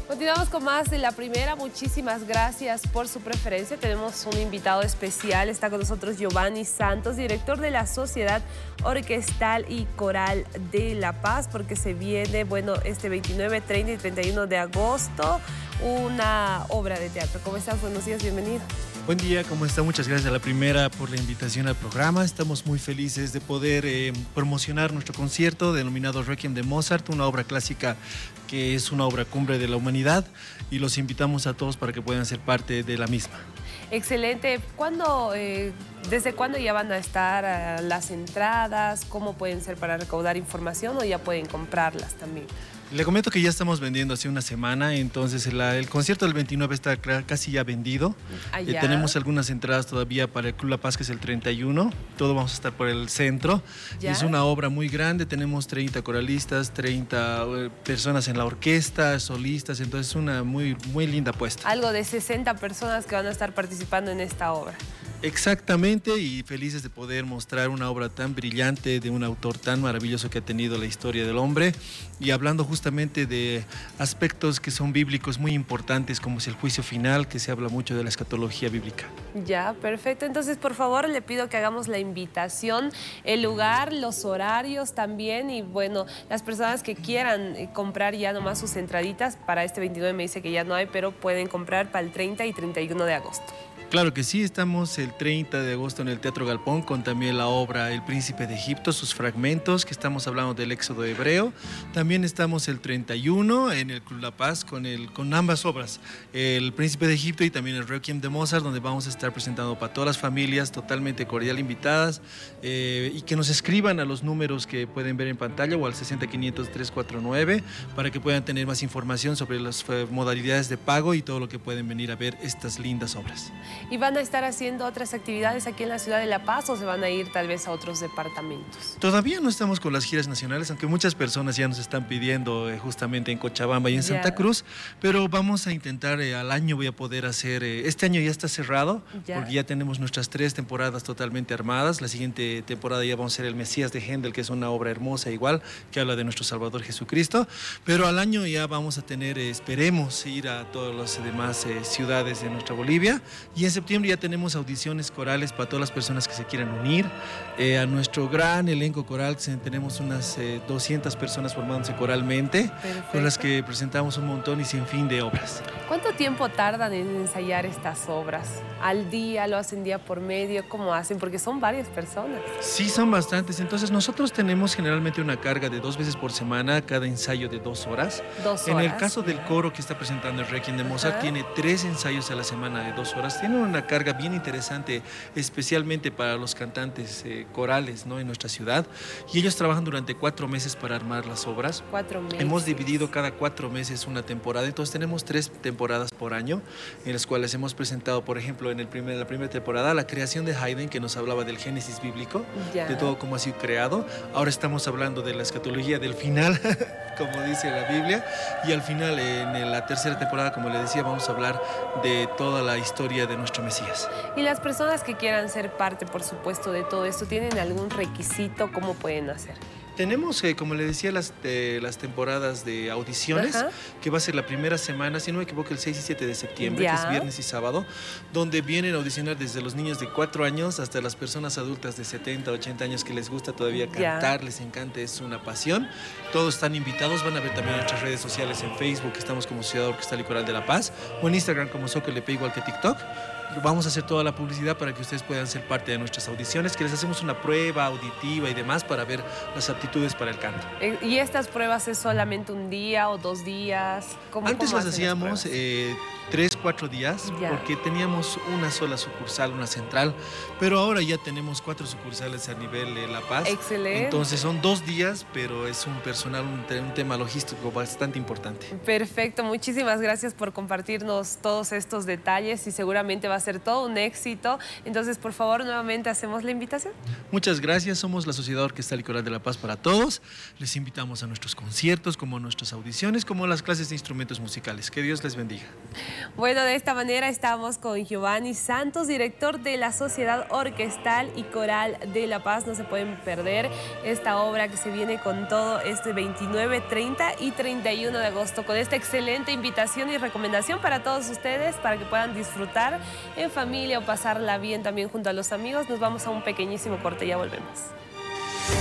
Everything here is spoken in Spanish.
Continuamos con más de la primera. Muchísimas gracias por su preferencia. Tenemos un invitado especial. Está con nosotros Giovanni Santos, director de la Sociedad Orquestal y Coral de La Paz, porque se viene, bueno, este 29, 30 y 31 de agosto, una obra de teatro. ¿Cómo estás? Buenos días, bienvenido. Buen día, ¿cómo está? Muchas gracias a la primera por la invitación al programa. Estamos muy felices de poder promocionar nuestro concierto denominado Requiem de Mozart, una obra clásica que es una obra cumbre de la humanidad, y los invitamos a todos para que puedan ser parte de la misma. Excelente. ¿Desde cuándo ya van a estar las entradas? ¿Cómo pueden ser para recaudar información o ya pueden comprarlas también? Le comento que ya estamos vendiendo hace una semana, entonces el concierto del 29 está casi ya vendido. Tenemos algunas entradas todavía para el Club La Paz, que es el 31. Todo vamos a estar por el centro. Es una obra muy grande, tenemos 30 coralistas, 30 personas en la orquesta, solistas, entonces es una muy linda apuesta. Algo de 60 personas que van a estar participando en esta obra. Exactamente, y felices de poder mostrar una obra tan brillante de un autor tan maravilloso que ha tenido la historia del hombre, y hablando justamente de aspectos que son bíblicos muy importantes, como es el juicio final, que se habla mucho de la escatología bíblica. Ya, perfecto. Entonces, por favor, le pido que hagamos la invitación, el lugar, los horarios también, y bueno, las personas que quieran comprar ya nomás sus entraditas, para este 29 me dice que ya no hay, pero pueden comprar para el 30 y 31 de agosto. Claro que sí, estamos el 30 de agosto en el Teatro Galpón con también la obra El Príncipe de Egipto, sus fragmentos, que estamos hablando del Éxodo hebreo. También estamos el 31 en el Club La Paz con ambas obras, El Príncipe de Egipto y también el Requiem de Mozart, donde vamos a estar presentando para todas las familias, totalmente cordial invitadas, y que nos escriban a los números que pueden ver en pantalla o al 60-500-349 para que puedan tener más información sobre las modalidades de pago y todo lo que pueden venir a ver estas lindas obras. ¿Y van a estar haciendo otras actividades aquí en la ciudad de La Paz o se van a ir tal vez a otros departamentos? Todavía no estamos con las giras nacionales, aunque muchas personas ya nos están pidiendo justamente en Cochabamba y en Santa Cruz, pero vamos a intentar, al año voy a poder hacer, este año ya está cerrado, porque ya tenemos nuestras 3 temporadas totalmente armadas. La siguiente temporada ya vamos a hacer El Mesías de Händel, que es una obra hermosa igual, que habla de nuestro Salvador Jesucristo, pero al año ya vamos a tener, esperemos ir a todas las demás ciudades de nuestra Bolivia, y en septiembre ya tenemos audiciones corales para todas las personas que se quieran unir a nuestro gran elenco coral. Tenemos unas 200 personas formándose coralmente. Perfecto. Con las que presentamos un montón y sin fin de obras. ¿Cuánto tiempo tardan en ensayar estas obras? ¿Al día? ¿Lo hacen día por medio? ¿Cómo hacen? Porque son varias personas. Sí, son bastantes. Entonces nosotros tenemos generalmente una carga de 2 veces por semana, cada ensayo de 2 horas. 2 horas. En el caso del coro que está presentando el Requiem de Mozart, tiene 3 ensayos a la semana de 2 horas. Tiene una carga bien interesante, especialmente para los cantantes corales, ¿no?, en nuestra ciudad, y ellos trabajan durante 4 meses para armar las obras. 4 meses. Hemos dividido cada 4 meses una temporada, entonces tenemos 3 temporadas por año, en las cuales hemos presentado, por ejemplo, en la primera temporada, la creación de Haydn, que nos hablaba del Génesis bíblico, de todo cómo ha sido creado. Ahora estamos hablando de la escatología del final, como dice la Biblia, y al final, en la tercera temporada, como le decía, vamos a hablar de toda la historia de nuestro Mesías. Y las personas que quieran ser parte, por supuesto, de todo esto, ¿tienen algún requisito? ¿Cómo pueden hacer? Tenemos, como le decía, las temporadas de audiciones, que va a ser la primera semana, si no me equivoco, el 6 y 7 de septiembre, que es viernes y sábado, donde vienen a audicionar desde los niños de 4 años hasta las personas adultas de 70, 80 años que les gusta todavía cantar, les encanta, es una pasión. Todos están invitados, van a ver también nuestras redes sociales en Facebook, estamos como Sociedad Orquestal y Coral de La Paz, o en Instagram como SocLP, igual que TikTok. Vamos a hacer toda la publicidad para que ustedes puedan ser parte de nuestras audiciones, que les hacemos una prueba auditiva y demás para ver las aptitudes para el canto. ¿Y estas pruebas es solamente un día o 2 días? Antes las hacíamos 3, 4 días, porque teníamos una sola sucursal, una central, pero ahora ya tenemos 4 sucursales a nivel de La Paz. Excelente. Entonces son 2 días, pero es un personal, un tema logístico bastante importante. Perfecto, muchísimas gracias por compartirnos todos estos detalles, y seguramente va a ser todo un éxito. Entonces, por favor, nuevamente hacemos la invitación. Muchas gracias. Somos la Sociedad Orquestal y Coral de La Paz para todos. Les invitamos a nuestros conciertos, como a nuestras audiciones, como a las clases de instrumentos musicales. Que Dios les bendiga. Bueno, de esta manera estamos con Giovanni Santos, director de la Sociedad Orquestal y Coral de La Paz. No se pueden perder esta obra que se viene con todo este 29, 30 y 31 de agosto, con esta excelente invitación y recomendación para todos ustedes, para que puedan disfrutar en familia o pasarla bien también junto a los amigos. Nos vamos a un pequeñísimo corte, ya volvemos.